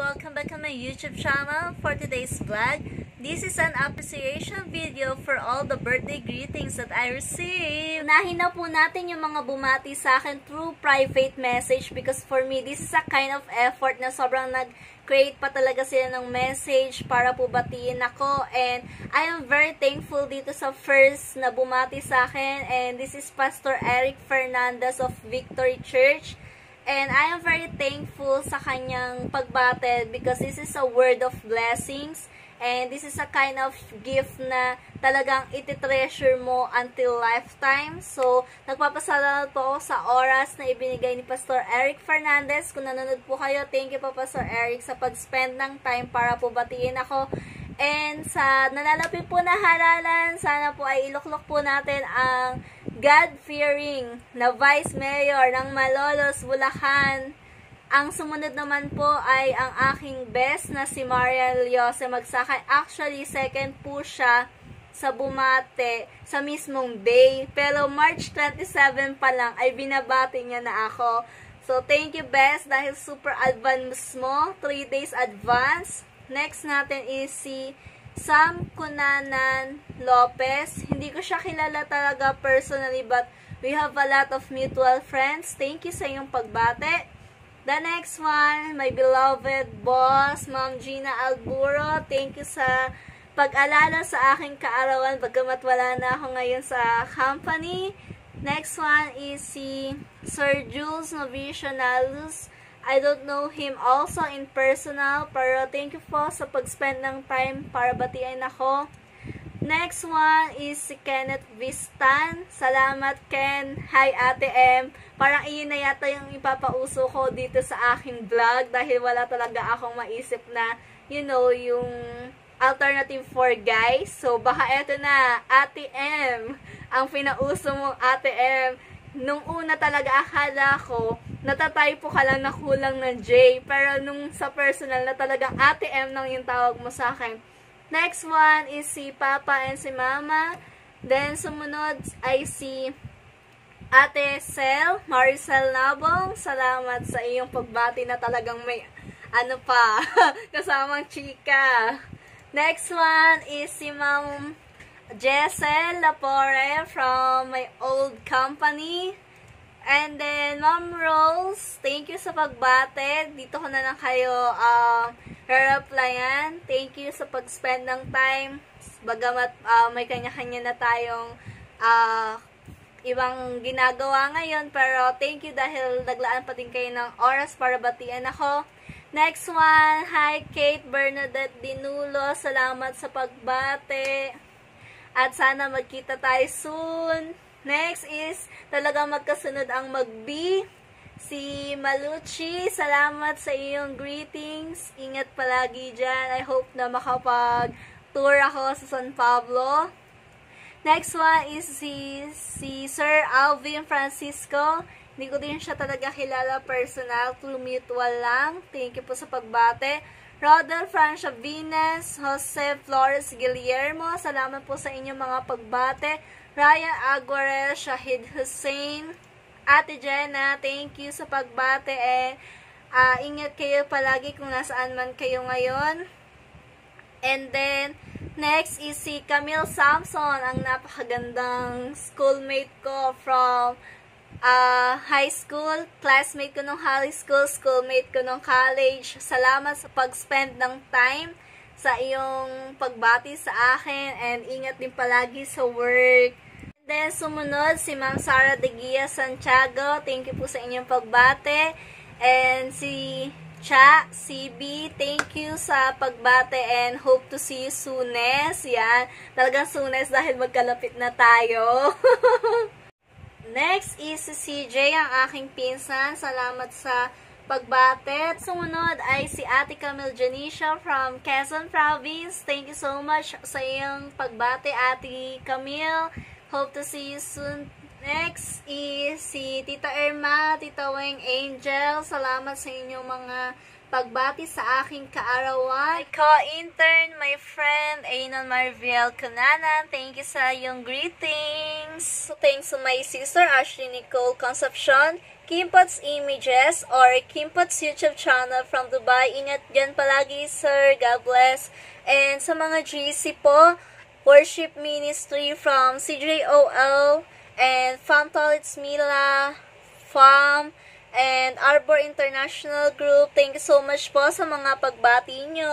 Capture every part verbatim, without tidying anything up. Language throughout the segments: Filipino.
welcome back on my YouTube channel. For today's vlog, this is an appreciation video for all the birthday greetings that I received. Unahin na po natin yung mga bumati sa akin through private message because for me, this is a kind of effort na sobrang nag-create pa talaga sila ng message para po batiin ako. And I am very thankful dito sa first na bumati sa akin. And this is Pastor Eric Fernandez of Victory Church. And I am very thankful sa kanyang pagbate because this is a word of blessings. And this is a kind of gift na talagang iti-treasure mo until lifetime. So, nagpapasalamat po ako sa oras na ibinigay ni Pastor Eric Fernandez. Kung nanonood po kayo, thank you po Pastor Eric sa pag-spend ng time para po batiin ako. And sa nalalapit po na halalan, sana po ay iluklok po natin ang God-fearing na Vice Mayor ng Malolos, Bulacan. Ang sumunod naman po ay ang aking best na si Mariel Yose Magsakay. Actually, second po siya sa bumate sa mismong day. Pero March twenty-seven pa lang ay binabati niya na ako. So, thank you best dahil super advance mo. three days advance. Next natin is si Sam Cunanan Lopez. Hindi ko siya kilala talaga personally but we have a lot of mutual friends. Thank you sa iyong pagbate. The next one, my beloved boss, Ma'am Gina Alburo. Thank you sa pag-alala sa aking kaarawan bagamat wala na ako ngayon sa company. Next one is si Sir Jules Novicionalus. I don't know him also in personal, pero thank you po sa pag-spend ng time para batiin ako. Next one is si Kenneth Vistan. Salamat, Ken. Hi, Ate M. Parang iyon na yata yung ipapauso ko dito sa aking vlog dahil wala talaga akong maisip na, you know, yung alternative for guys. So, baka eto na, Ate M. Ang pinauso mong Ate M. Nung una talaga akala ko, natatypo ka lang na kulang ng J. Pero nung sa personal na talagang Ate M nang yung tawag mo sa akin. Next one is si Papa and si Mama. Then sumunod ay si Ate Sel, Maricel Nabong. Salamat sa iyong pagbati na talagang may ano pa, kasamang chika. Next one is si Ma'am Jessel Lapore from my old company. And then, Ma'am Rose, thank you sa pagbate. Dito ko na lang kayo uh, re-replyan. Thank you sa pag-spend ng time. Bagamat uh, may kanya-kanya na tayong uh, ibang ginagawa ngayon. Pero thank you dahil naglaan pa din kayo ng oras para batian ako. Next one, hi Kate Bernadette Dinulo. Salamat sa pagbate. At sana magkita tayo soon. Next is, talagang magkasunod ang mag-B. Si Malucci, salamat sa iyong greetings. Ingat palagi dyan. I hope na makapag-tour ako sa San Pablo. Next one is si, si Sir Alvin Francisco. Hindi ko din siya talaga kilala personal. Through mutual lang. Thank you po sa pagbate. Rodel Francia Venus, Jose Flores Guillermo, salamat po sa inyong mga pagbate. Ryan Aguarel, Shahid Hussein, Ate Jenna, thank you sa pagbate. Eh, uh, ingat kayo palagi kung nasaan man kayo ngayon. And then, next is si Camille Samson, ang napakagandang schoolmate ko from Uh, high school, classmate ko nung high school, schoolmate ko nung college. Salamat sa pag-spend ng time sa iyong pagbati sa akin and ingat din palagi sa work. And then sumunod si Ma'am Sara De Gia Santiago, thank you po sa inyong pagbate. And si Cha, C B, thank you sa pagbate and hope to see you soonest. Yan, talagang soonest dahil magkalapit na tayo. Next is si C J, ang aking pinsan. Salamat sa pagbate. Sumunod ay si Ate Camille Janicia from Quezon Province. Thank you so much sa iyong pagbate, Ate Camille. Hope to see you soon. Next is si Tita Irma, Tita Weng Angel. Salamat sa inyong mga pagbati sa aking kaarawan. My co-intern, my friend, Ainon Marviel Cunanan, thank you sa iyong greetings. So, thanks to my sister, Ashley Nicole Concepcion, Kimpots Images or Kimpots YouTube channel from Dubai. Ingat dyan palagi, sir. God bless. And sa mga G C po, Worship Ministry from C J O L and Fam Tolits Mila, Fam, and Arbor International Group. Thank you so much po sa mga pagbati nyo.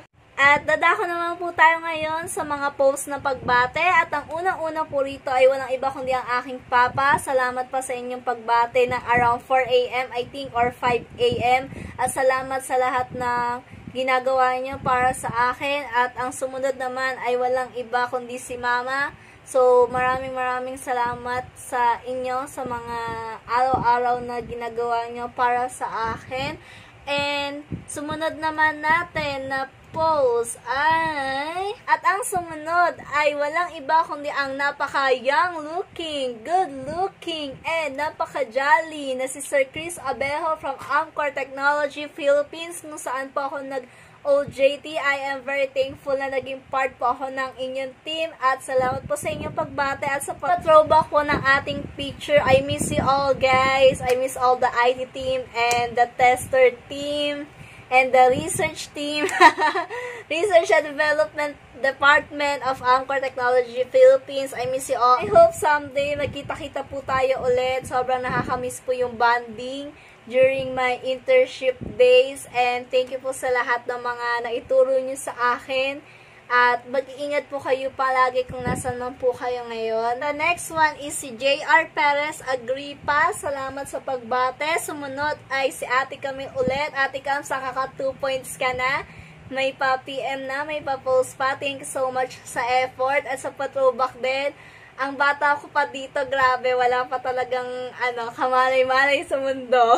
At dadako naman po tayo ngayon sa mga post na pagbate. At ang unang-una po rito ay walang iba kundi ang aking papa. Salamat pa sa inyong pagbate ng around four A M I think or five A M At salamat sa lahat ng ginagawa niyo para sa akin. At ang sumunod naman ay walang iba kundi si mama. So maraming maraming salamat sa inyo sa mga araw-araw na ginagawa niyo para sa akin. And sumunod naman natin na post ay at ang sumunod ay walang iba kundi ang napaka-young looking, good looking, and napaka-jolly na si Sir Chris Abejo from Amcor Technology Philippines, kung saan po ako nag O J T. I am very thankful na naging part po ako ng inyong team at salamat po sa inyong pagbate at sa pa-throwback po ng ating picture. I miss you all, guys. I miss all the I T team and the tester team and the research team, Research and Development Department of Amcor Technology Philippines. I miss you all. I hope someday magkita-kita po tayo ulit. Sobrang nakakamiss po yung bonding during my internship days. And thank you po sa lahat ng mga naituro nyo sa akin. At mag-iingat po kayo palagi kung nasan man po kayo ngayon. The next one is si J R Perez Agripa. Salamat sa pagbate. Sumunod ay si Ate Kami ulit. Ate Kam, sa kaka two points ka na. May pa-P M na, may pa-post pa. Thank you so much sa effort at sa pa-throwback din. Ang bata ko pa dito, grabe, wala pa talagang ano, kamalay-malay sa mundo.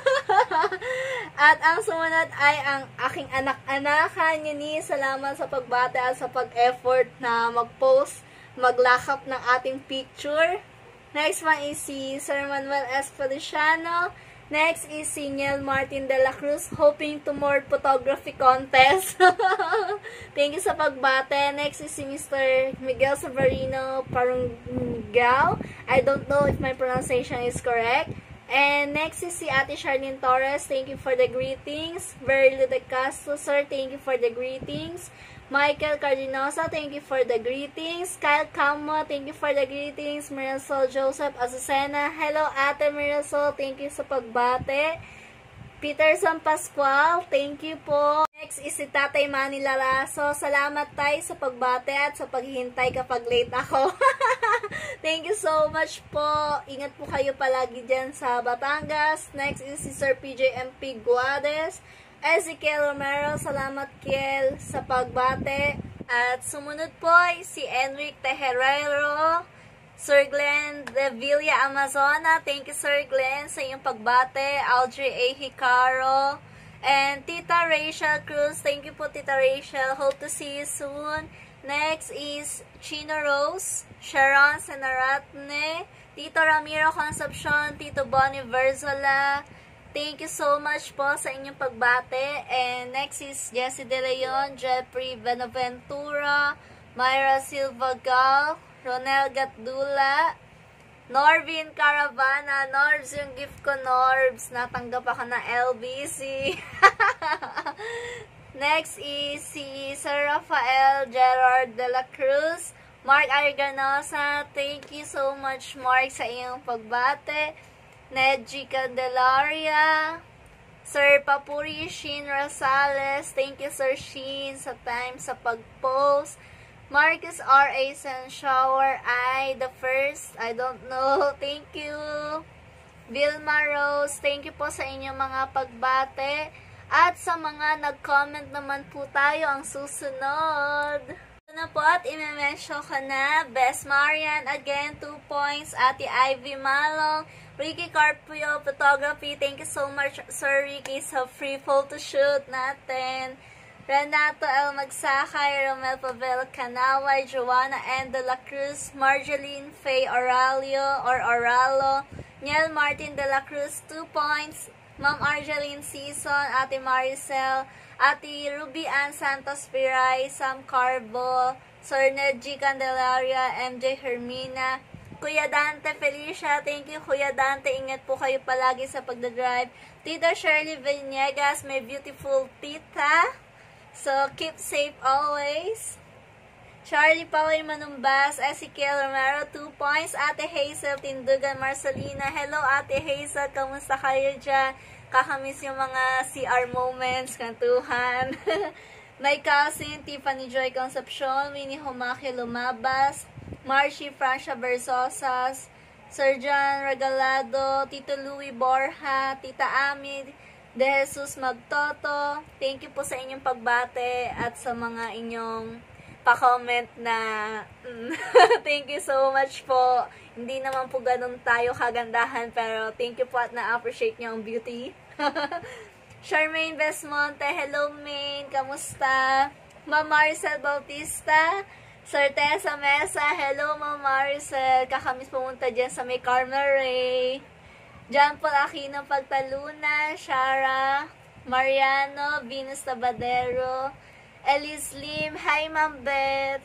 At ang sumunod ay ang aking anak-anakan, Yuni. Salamat sa pagbate at sa pag-effort na mag-post, maglakap ng ating picture. Next one is si Sir Manuel S. Feliciano. Next is si Niel Martin de la Cruz, hoping to more photography contest. Thank you sa pagbate. Next is si Mister Miguel Severino Parungal. I don't know if my pronunciation is correct. And next is si Ate Charlene Torres. Thank you for the greetings. Verly de Castro, sir, thank you for the greetings. Michael Cardinosa, thank you for the greetings. Kyle Camo, thank you for the greetings. Mirasol Joseph Azucena, hello Ate Mirasol, thank you sa pagbate. Peterson Pascual, thank you po. Next is si Tatay Manny Laraso. Salamat tayo sa pagbate at sa paghihintay kapag late ako. Thank you so much po. Ingat po kayo palagi dyan sa Batangas. Next is si Sir P J M P Guades. Ezekiel Romero, salamat Kiel sa pagbate. At sumunod po ay si Enric Tejerero, Sir Glenn de Villa Amazona. Thank you Sir Glenn sa iyong pagbate. Audrey A. Hicaro. And Tita Rachel Cruz. Thank you po Tita Rachel. Hope to see you soon. Next is Chino Rose, Sharon Senaratne, Tito Ramiro Concepcion, Tito Bonnie Verzola. Thank you so much po sa inyong pagbate. And next is Jessie De Leon, Jeffrey Benaventura, Myra Silva Gal, Ronel Gatdula, Norvin Caravana. Norbs, yung gift ko, Norbs. Natanggap ako ng L B C. Next is si Sir Rafael Gerard de la Cruz, Mark Arganosa. Thank you so much, Mark, sa iyong pagbate. Nedji Candelaria, Sir Papuri Shin Rosales. Thank you Sir Shin sa time sa pag-post. Marcus R A Senshower, I the first, I don't know. Thank you. Vilma Rose, thank you po sa inyong mga pagbate. At sa mga nag-comment naman po tayo ang susunod. Na po at i-mention ko na Best Marian, again two points. Ate Ivy Malong, Ricky Carpio Photography, thank you so much Sir Ricky sa free photo shoot natin. Renato L. Magsakay, Romel Pavel Canaway, Joanna N. De La Cruz, Marjeline Faye Oralio or Oralo, Niel Martin De La Cruz, two points. Ma'am Argeline Season, Ate Maricel, Ate Ruby Ann Santos Piray, Sam Carbo, Sir Nedji Candelaria, M J Hermina, Kuya Dante Felicia, thank you Kuya Dante. Ingat po kayo palagi sa pagdadrive. Tita Shirley Villegas, my beautiful tita. So, keep safe always. Charlie Pauay Manumbas, Ezekiel Romero, two points. Ate Hazel Tindugan Marcelina, hello Ate Hazel, kamusta kayo dyan? Kakamiss yung mga C R moments, kantuhan. My cousin, Tiffany Joy Concepcion, Winnie Humaki Lumabas, Marcy Francia Versosas, Sir John Regalado, Tito Louie Borja, Tita Ami De Jesus Magtoto. Thank you po sa inyong pagbate at sa mga inyong pa-comment na thank you so much po. Hindi naman po ganun tayo kagandahan, pero thank you po at na-appreciate niyo ang beauty. Charmaine Besmonte, hello Maine, kamusta? Ma'am Maricel Bautista, Sir Tessa Mesa, hello Ma'am Maricel, kakamis pumunta dyan sa may Carmel Ray. John Paul Aquino Pagtalunan, Shara, Mariano, Venus Tabadero, Elise Lim, hi Ma'am Beth,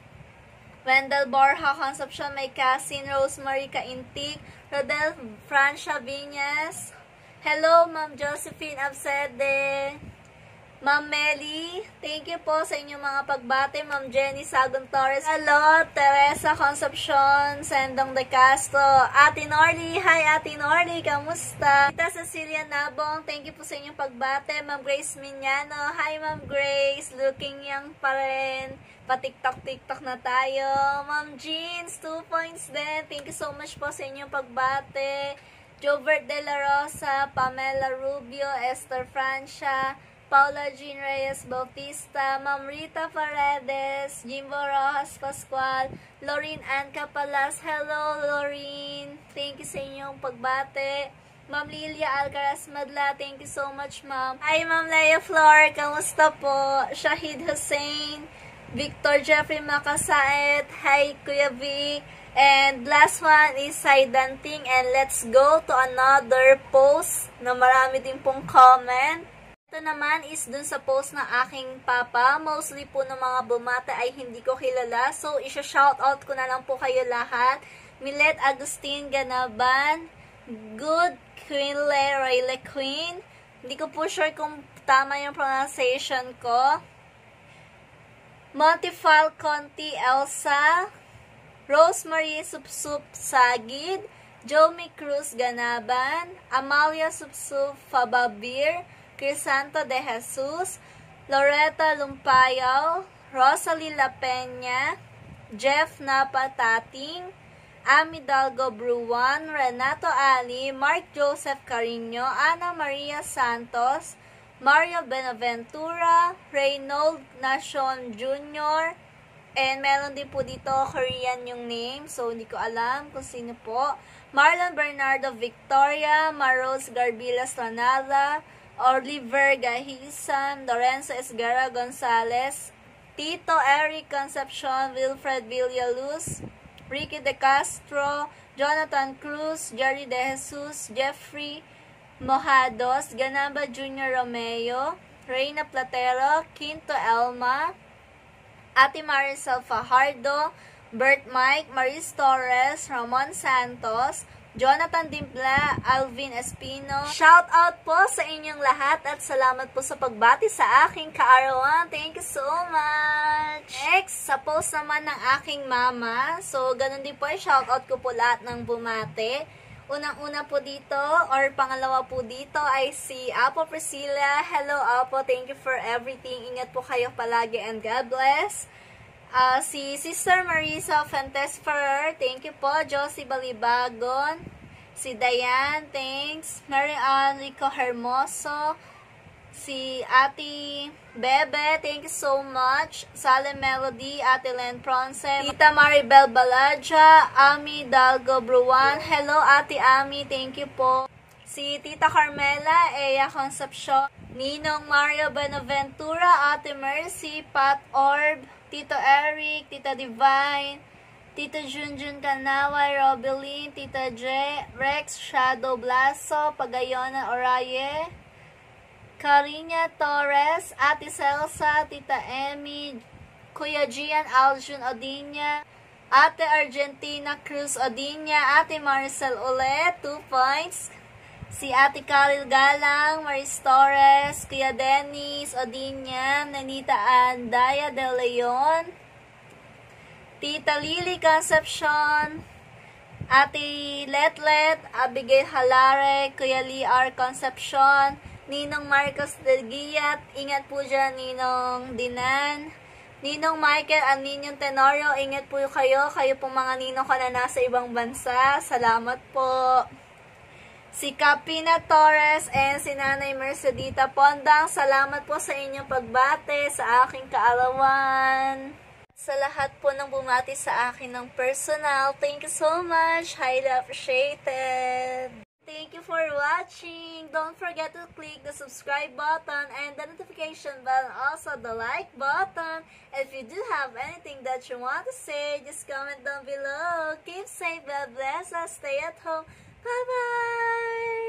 Wendell Borja Concepcion, may cousin, Rosemary Kaintik, Rodel Francia Viñas, hello Ma'am Josephine Absede, Ma'am Melly, thank you po sa inyong mga pagbate. Ma'am Jenny Sagon Torres, hello Teresa Concepcion, Sendong de Castro, Ate Norly, hi Ate Norly, kamusta? Tita Cecilia Nabong, thank you po sa inyong pagbate. Ma'am Grace Minyano, hi Ma'am Grace, looking young pa rin, pa-tiktok-tiktok na tayo. Ma'am Jeans, two points din, thank you so much po sa inyong pagbate. Jovert De La Rosa, Pamela Rubio, Esther Francia, Paula Jean Reyes Bautista, Ma'am Rita Paredes, Jimbo Rojas Pascual, Lorene Ann Capalas, hello Lorene, thank you sa inyong pagbate. Ma'am Lilia Alcaraz Madla, thank you so much ma'am. Hi Ma'am Leia Flor, kamusta po? Shahid Hussein, Victor Jeffrey Makasaet, hi Kuya Vic. And last one is Saidanting, and let's go to another post na marami din pong comment. Ito naman is dun sa post ng aking papa. Mostly po ng mga bumata ay hindi ko kilala. So, isa-shoutout ko na lang po kayo lahat. Milet Agustin Ganaban, Good Queen Leroy Queen. Hindi ko po sure kung tama yung pronunciation ko. Montifal Conti Elsa, Rosemary Supsup Sagid, Jomi Cruz Ganaban, Amalia Supsup Fababir, Crisanto de Jesus, Loretta Lumpayaw, Rosalie La Peña, Jeff Napa Tating, Ami Dalgo Bruan, Renato Ali, Mark Joseph Carino, Ana Maria Santos, Mario Benaventura, Reynold Nacion Junior, and meron din po dito Korean yung name, so hindi ko alam kung sino po. Marlon Bernardo Victoria, Maros Garbila Stranada, Oliver Gahisan, Lorenzo Esguerra Gonzalez, Tito Eric Concepcion, Wilfred Villaluz, Ricky De Castro, Jonathan Cruz, Jerry De Jesus, Jeffrey Mojados, Ganamba Junior Romeo, Reina Platero, Quinto Elma, Ate Maricel Fajardo, Bert Mike, Maris Torres, Ramon Santos, Jonathan Dimpla, Alvin Espino. Shout out po sa inyong lahat at salamat po sa pagbati sa aking kaarawan. Thank you so much. Next, sa post naman ng aking mama. So, ganun din po, shout out ko po lahat ng bumate. Unang-una po dito, or pangalawa po dito, ay si Apo Priscilla. Hello Apo, thank you for everything. Ingat po kayo palagi and God bless. Uh, si Sister Marisa Fentes Ferrer, thank you po. Josie Balibagon, si Diane, thanks. Mary Ann Rico Hermoso, si Ate Bebe, thank you so much. Salem Melody, Ate Len Pronce, Tita Maribel Baladja, Ami Dalgo Bruan, hello Ate Ami, thank you po. Si Tita Carmela, Eya Concepcion, Ninong Mario Benaventura, Ate Mercy, Pat Orb, Tito Eric, Tita Divine, Tita Junjun Kanaway, Robeline, Tita J, Rex Shadow Blaso, Pagayona Oraye, Cariña Torres, Ate Celsa, Tita Emmy, Kuya Gian Aljun Odinya, Ate Argentina Cruz Odinia, Ate Maricel ulit, two points. Si Ate Khalil Galang, Maris Torres, Kuya Dennis Odinia, Nanita Andaya De Leon, Tita Lily Concepcion, Ate Letlet, Abigail Halare, Kuya Lee R. Concepcion, Ninong Marcos de Guiat, ingat po dyan, Ninong Dinan, Ninong Michael at Ninyong Tenorio, ingat po kayo. Kayo pong mga ninong ko na nasa ibang bansa. Salamat po. Si Capina Torres and si Nanay Mercedita Pondang, salamat po sa inyong pagbate sa aking kaalawan. Sa lahat po ng bumati sa akin ng personal, thank you so much. Highly appreciated. Thank you for watching. Don't forget to click the subscribe button and the notification bell, also the like button. If you do have anything that you want to say, just comment down below. Keep safe, God bless us, stay at home. Bye-bye!